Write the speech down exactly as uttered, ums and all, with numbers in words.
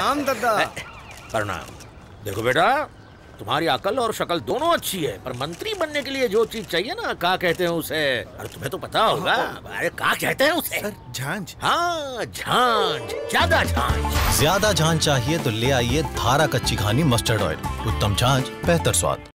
प्रणाम दादा। प्रणाम। देखो बेटा, तुम्हारी अकल और शक्ल दोनों अच्छी है, पर मंत्री बनने के लिए जो चीज चाहिए ना, क्या कहते हैं उसे? अरे तुम्हें तो पता होगा। अरे क्या कहते हैं उसे? सर, झांझ। हाँ, झांझ, ज्यादा झांझ। ज्यादा झांझ चाहिए तो ले आइए धारा कच्ची घानी मस्टर्ड ऑयल। उत्तम झांझ, बेहतर स्वाद।